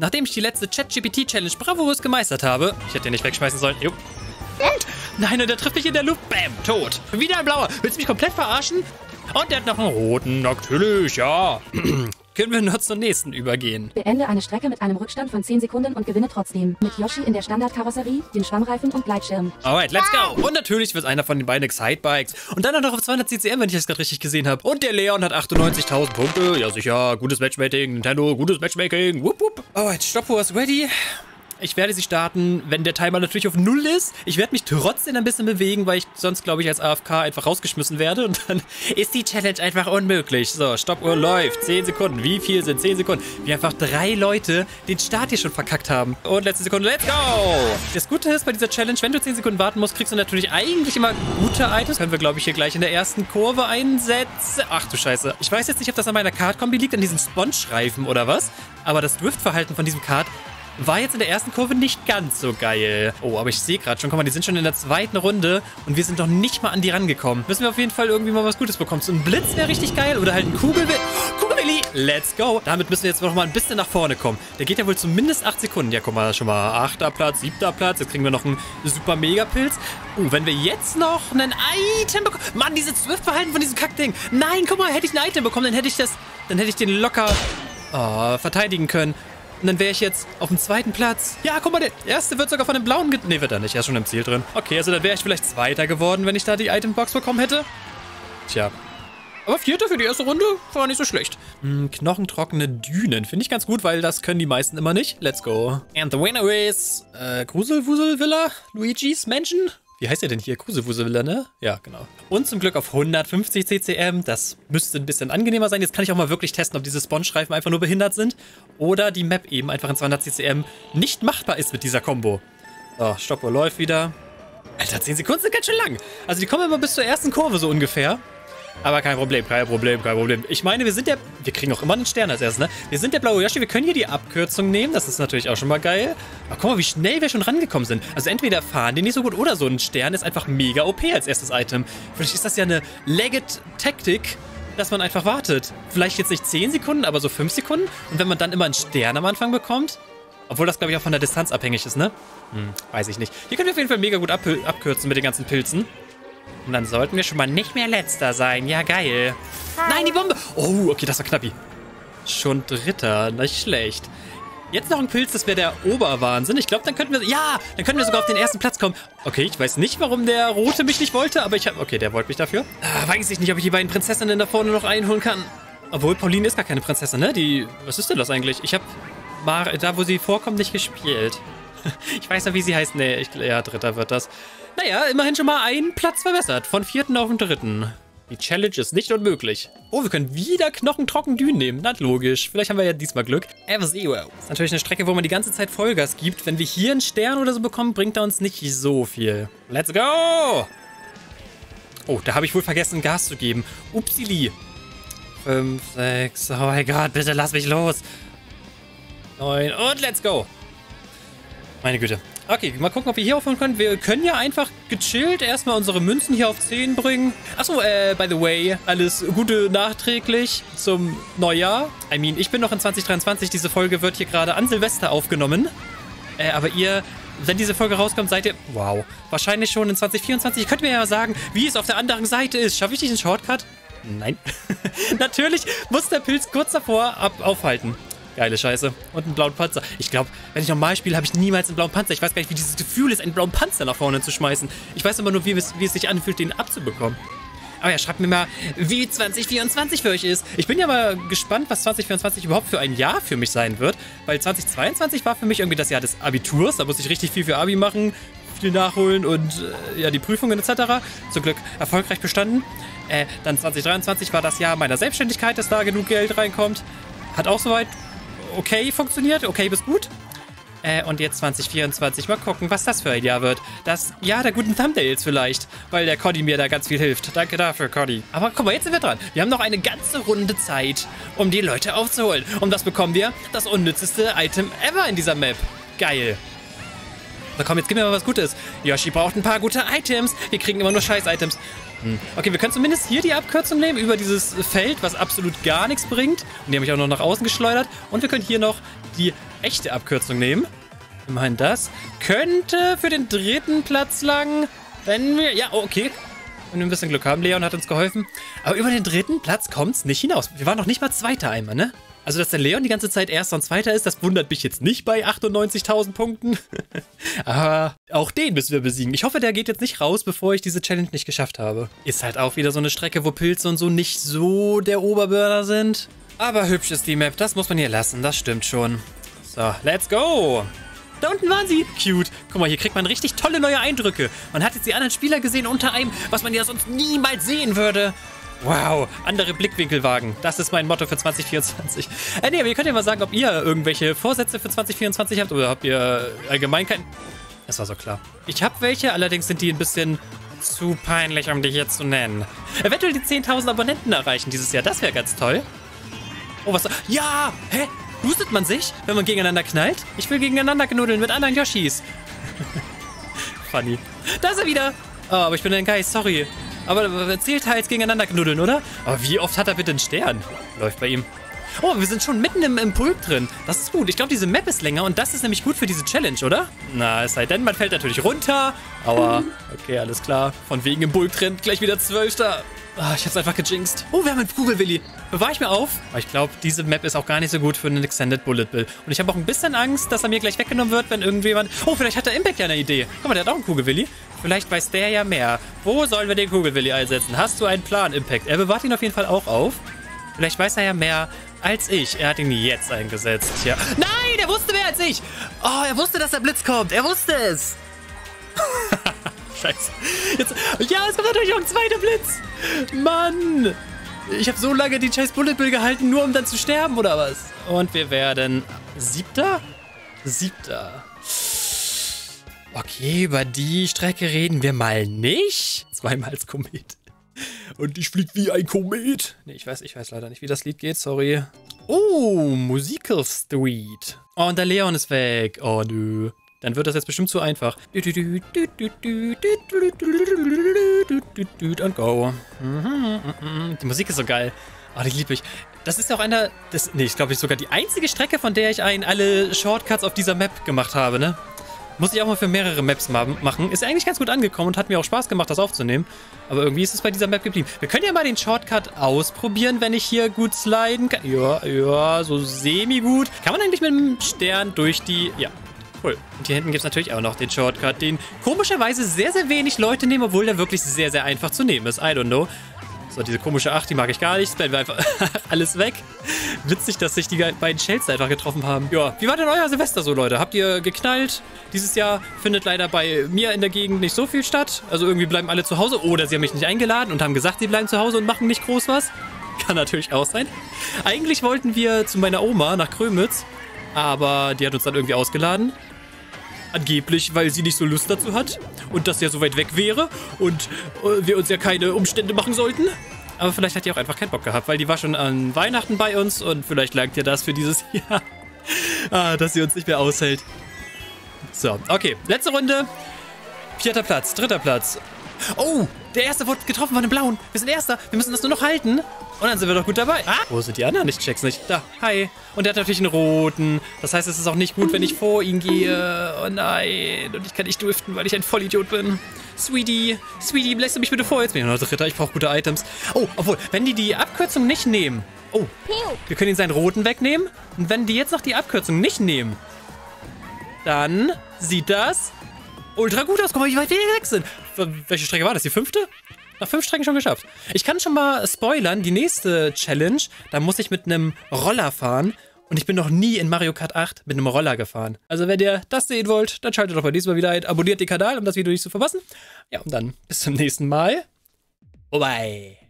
Nachdem ich die letzte ChatGPT-Challenge bravourös gemeistert habe, ich hätte den nicht wegschmeißen sollen. Jo. Und? Nein, und der trifft mich in der Luft. Bam, tot. Wieder ein blauer. Willst du mich komplett verarschen? Und der hat noch einen roten. Natürlich, ja. Können wir nur zum nächsten übergehen. Beende eine Strecke mit einem Rückstand von 10 Sekunden und gewinne trotzdem. Mit Yoshi in der Standardkarosserie, den Schwammreifen und Gleitschirm. Alright, let's go. Und natürlich wird einer von den beiden Excitebikes. Und dann noch auf 200 CCM, wenn ich das gerade richtig gesehen habe. Und der Leon hat 98.000 Punkte. Ja, sicher. Gutes Matchmaking. Nintendo, gutes Matchmaking. Wupp, wupp. Alright, Stoppuhr ist ready. Ich werde sie starten, wenn der Timer natürlich auf 0 ist. Ich werde mich trotzdem ein bisschen bewegen, weil ich sonst, glaube ich, als AFK einfach rausgeschmissen werde. Und dann ist die Challenge einfach unmöglich. So, Stoppuhr läuft. 10 Sekunden. Wie viel sind 10 Sekunden? Wie einfach 3 Leute den Start hier schon verkackt haben. Und letzte Sekunde, let's go! Das Gute ist bei dieser Challenge, wenn du 10 Sekunden warten musst, kriegst du natürlich eigentlich immer gute Items. Können wir, glaube ich, hier gleich in der ersten Kurve einsetzen. Ach du Scheiße. Ich weiß jetzt nicht, ob das an meiner Kart-Kombi liegt, an diesem Sponge-Reifen oder was. Aber das Drift-Verhalten von diesem Kart war jetzt in der ersten Kurve nicht ganz so geil. Oh, aber ich sehe gerade schon, guck mal, die sind schon in der zweiten Runde und wir sind noch nicht mal an die rangekommen. Müssen wir auf jeden Fall irgendwie mal was Gutes bekommen. So ein Blitz wäre richtig geil oder halt ein Kugelwilli. Let's go. Damit müssen wir jetzt noch mal ein bisschen nach vorne kommen. Der geht ja wohl zumindest 8 Sekunden. Ja, guck mal, schon mal 8. Platz, 7. Platz. Jetzt kriegen wir noch einen super Mega-Pilz. Wenn wir jetzt noch ein Item bekommen. Mann, dieses Swift-Verhalten von diesem Kackding. Nein, guck mal, hätte ich ein Item bekommen, dann hätte ich den locker verteidigen können. Und dann wäre ich jetzt auf dem 2. Platz. Ja, guck mal, der erste wird sogar von dem blauen... Ne, wird er nicht. Er ist schon im Ziel drin. Okay, also dann wäre ich vielleicht 2. geworden, wenn ich da die Itembox bekommen hätte. Tja. Aber 4. für die erste Runde war nicht so schlecht. Knochentrockene Dünen. Finde ich ganz gut, weil das können die meisten immer nicht. Let's go. And the winner is... Gruselwusel-Villa? Luigi's Mansion? Wie heißt der denn hier? Gruselwusel-Villa, ne? Ja, genau. Und zum Glück auf 150 CCM. Das müsste ein bisschen angenehmer sein. Jetzt kann ich auch mal wirklich testen, ob diese Sponge-Reifen einfach nur behindert sind. Oder die Map eben einfach in 200 CCM nicht machbar ist mit dieser Combo. So, Stoppuhr läuft wieder. Alter, 10 Sekunden sind ganz schön lang. Also die kommen immer bis zur ersten Kurve so ungefähr. Aber kein Problem. Ich meine, wir kriegen auch immer einen Stern als erstes, ne? Wir sind der blaue Yoshi, wir können hier die Abkürzung nehmen. Das ist natürlich auch schon mal geil. Aber guck mal, wie schnell wir schon rangekommen sind. Also entweder fahren die nicht so gut oder so ein Stern ist einfach mega OP als erstes Item. Vielleicht ist das ja eine Legged-Taktik, dass man einfach wartet. Vielleicht jetzt nicht 10 Sekunden, aber so 5 Sekunden. Und wenn man dann immer einen Stern am Anfang bekommt, obwohl das, glaube ich, auch von der Distanz abhängig ist, ne? Weiß ich nicht. Hier können wir auf jeden Fall mega gut abkürzen mit den ganzen Pilzen. Und dann sollten wir schon mal nicht mehr Letzter sein. Ja, geil. Nein, die Bombe. Oh, okay, das war knappi. Schon 3. Nicht schlecht. Jetzt noch ein Pilz, das wäre der Oberwahnsinn. Ich glaube, dann könnten wir... Ja, dann könnten wir sogar auf den ersten Platz kommen. Okay, ich weiß nicht, warum der Rote mich nicht wollte, aber ich habe... Okay, der wollte mich dafür. Weiß ich nicht, ob ich die beiden Prinzessinnen da vorne noch einholen kann. Obwohl, Pauline ist gar keine Prinzessin, ne? Was ist denn das eigentlich? Ich habe da, wo sie vorkommt, nicht gespielt. Ich weiß noch, wie sie heißt. Nee, ja, 3. wird das. Naja, immerhin schon mal einen Platz verbessert. Von 4. auf den 3. Die Challenge ist nicht unmöglich. Oh, wir können wieder knochentrocken Dünen nehmen. Na, logisch. Vielleicht haben wir ja diesmal Glück. F-Zero. Das ist natürlich eine Strecke, wo man die ganze Zeit Vollgas gibt. Wenn wir hier einen Stern oder so bekommen, bringt er uns nicht so viel. Let's go! Oh, da habe ich wohl vergessen, Gas zu geben. Upsili. 5, 6. Oh mein Gott, bitte lass mich los. 9 und let's go. Meine Güte. Okay, mal gucken, ob wir hier aufhören können. Wir können ja einfach gechillt erstmal unsere Münzen hier auf 10 bringen. Achso, by the way, alles Gute nachträglich zum Neujahr. Ich bin noch in 2023. Diese Folge wird hier gerade an Silvester aufgenommen. Aber ihr, wenn diese Folge rauskommt, seid ihr, wow, wahrscheinlich schon in 2024. Ihr könnt mir ja sagen, wie es auf der anderen Seite ist. Schaffe ich diesen Shortcut? Nein. Natürlich muss der Pilz kurz davor aufhalten. Geile Scheiße. Und einen blauen Panzer. Ich glaube, wenn ich normal spiele, habe ich niemals einen blauen Panzer. Ich weiß gar nicht, wie dieses Gefühl ist, einen blauen Panzer nach vorne zu schmeißen. Ich weiß immer nur, wie es sich anfühlt, den abzubekommen. Aber ja, schreibt mir mal, wie 2024 für euch ist. Ich bin ja mal gespannt, was 2024 überhaupt für ein Jahr für mich sein wird. Weil 2022 war für mich irgendwie das Jahr des Abiturs. Da musste ich richtig viel für Abi machen, viel nachholen und ja, die Prüfungen etc. Zum Glück erfolgreich bestanden. Dann 2023 war das Jahr meiner Selbstständigkeit, dass da genug Geld reinkommt. Hat auch soweit okay funktioniert. Okay bis gut. Und jetzt 2024. Mal gucken, was das für ein Jahr wird. Das Jahr der guten Thumbnails vielleicht. Weil der Coddy mir da ganz viel hilft. Danke dafür, Coddy. Aber guck mal, jetzt sind wir dran. Wir haben noch eine ganze Runde Zeit, um die Leute aufzuholen. Und das bekommen wir das unnützeste Item ever in dieser Map. Geil. So, komm, jetzt gib mir mal was Gutes. Yoshi braucht ein paar gute Items. Wir kriegen immer nur Scheiß-Items. Okay, wir können zumindest hier die Abkürzung nehmen über dieses Feld, was absolut gar nichts bringt. Und die habe ich auch noch nach außen geschleudert. Und wir können hier noch die echte Abkürzung nehmen. Immerhin das. Könnte für den 3. Platz lang, wenn wir... Ja, okay. Wenn wir ein bisschen Glück haben. Leon hat uns geholfen. Aber über den 3. Platz kommt es nicht hinaus. Wir waren noch nicht mal Zweiter einmal, ne? Also, dass der Leon die ganze Zeit Erster und Zweiter ist, das wundert mich jetzt nicht bei 98.000 Punkten. Aber auch den müssen wir besiegen. Ich hoffe, der geht jetzt nicht raus, bevor ich diese Challenge nicht geschafft habe. Ist halt auch wieder so eine Strecke, wo Pilze und so nicht so der Oberburner sind. Aber hübsch ist die Map, das muss man hier lassen, das stimmt schon. So, let's go! Da unten waren sie. Cute. Guck mal, hier kriegt man richtig tolle neue Eindrücke. Man hat jetzt die anderen Spieler gesehen unter einem, was man ja sonst niemals sehen würde. Wow, andere Blickwinkelwagen. Das ist mein Motto für 2024. Nee, aber ihr könnt ja mal sagen, ob ihr irgendwelche Vorsätze für 2024 habt oder habt ihr allgemein keinen... Das war so klar. Ich habe welche, allerdings sind die ein bisschen zu peinlich, um die hier zu nennen. Eventuell die 10.000 Abonnenten erreichen dieses Jahr. Das wäre ganz toll. Oh, was... Ja! Hä? Boostet man sich, wenn man gegeneinander knallt? Ich will gegeneinander knuddeln mit anderen Yoshis. Funny. Da ist er wieder. Oh, aber ich bin ein Geist, sorry. Aber zählt halt gegeneinander knuddeln, oder? Aber wie oft hat er bitte einen Stern? Läuft bei ihm. Oh, wir sind schon mitten im Pulk drin. Das ist gut. Ich glaube, diese Map ist länger und das ist nämlich gut für diese Challenge, oder? Na, es sei denn, man fällt natürlich runter. Aua. Okay, alles klar. Von wegen im Pulk drin. Gleich wieder 12. Ah, ich hab's einfach gejinxt. Oh, wir haben einen Kugelwilli. Bewahr ich mir auf. Aber ich glaube, diese Map ist auch gar nicht so gut für einen Extended Bullet Bill. Und ich habe auch ein bisschen Angst, dass er mir gleich weggenommen wird, wenn irgendjemand... Oh, vielleicht hat der Impact ja eine Idee. Guck mal, der hat auch einen Kugelwilli. Vielleicht weiß der ja mehr. Wo sollen wir den Kugelwilli einsetzen? Hast du einen Plan, Impact? Er bewahrt ihn auf jeden Fall auch auf. Vielleicht weiß er ja mehr als ich. Er hat ihn jetzt eingesetzt. Ja. Nein, er wusste mehr als ich. Oh, er wusste, dass der Blitz kommt. Er wusste es. Scheiße. Jetzt, ja, es kommt natürlich auch ein zweiter Blitz. Mann. Ich habe so lange die Chase Bullet Bill gehalten, nur um dann zu sterben, oder was? Und wir werden 7. Okay, über die Strecke reden wir mal nicht. Zweimal als Komet. Und ich flieg wie ein Komet. Nee, ich weiß leider nicht, wie das Lied geht, sorry. Oh, Musical Street. Oh, und der Leon ist weg. Oh, nö. Dann wird das jetzt bestimmt zu einfach. Und go. Die Musik ist so geil. Oh, die liebe ich. Das ist ja auch ich glaube, sogar die einzige Strecke, von der ich alle Shortcuts auf dieser Map gemacht habe, ne? Muss ich auch mal für mehrere Maps machen. Ist eigentlich ganz gut angekommen und hat mir auch Spaß gemacht, das aufzunehmen. Aber irgendwie ist es bei dieser Map geblieben. Wir können ja mal den Shortcut ausprobieren, wenn ich hier gut sliden kann. Ja, so semi-gut. Kann man eigentlich mit dem Stern durch die... Ja, cool. Und hier hinten gibt es natürlich auch noch den Shortcut, den komischerweise sehr, sehr wenig Leute nehmen, obwohl der wirklich sehr, sehr einfach zu nehmen ist. I don't know. So, diese komische 8, die mag ich gar nicht. Spammen wir einfach alles weg. Witzig, dass sich die beiden Shells einfach getroffen haben. Ja, wie war denn euer Silvester so, Leute? Habt ihr geknallt? Dieses Jahr findet leider bei mir in der Gegend nicht so viel statt. Also irgendwie bleiben alle zu Hause. Oder sie haben mich nicht eingeladen und haben gesagt, sie bleiben zu Hause und machen nicht groß was. Kann natürlich auch sein. Eigentlich wollten wir zu meiner Oma nach Krömitz. Aber die hat uns dann irgendwie ausgeladen. Angeblich, weil sie nicht so Lust dazu hat und das ja so weit weg wäre und wir uns ja keine Umstände machen sollten. Aber vielleicht hat die auch einfach keinen Bock gehabt, weil die war schon an Weihnachten bei uns und vielleicht langt ihr das für dieses Jahr, dass sie uns nicht mehr aushält. So, okay, letzte Runde. 4. Platz, 3. Platz. Oh, der Erste wurde getroffen von dem Blauen. Wir sind Erster, wir müssen das nur noch halten. Und dann sind wir doch gut dabei. Ah, wo sind die anderen? Ich check's nicht. Da, hi. Und der hat natürlich einen roten. Das heißt, es ist auch nicht gut, wenn ich vor ihn gehe. Oh nein. Und ich kann nicht driften, weil ich ein Vollidiot bin. Sweetie, lässt du mich bitte vor? Jetzt bin ich noch Dritter. Ich brauche gute Items. Oh, obwohl, wenn die Abkürzung nicht nehmen. Oh, wir können ihn seinen roten wegnehmen. Und wenn die jetzt noch die Abkürzung nicht nehmen, dann sieht das ultra gut aus. Guck mal, wie weit wir weg sind. Welche Strecke war das? Die 5.? Nach 5 Strecken schon geschafft. Ich kann schon mal spoilern, die nächste Challenge, da muss ich mit einem Roller fahren. Und ich bin noch nie in Mario Kart 8 mit einem Roller gefahren. Also wenn ihr das sehen wollt, dann schaltet doch beim nächsten Mal wieder ein. Abonniert den Kanal, um das Video nicht zu verpassen. Ja, und dann bis zum nächsten Mal. Bye.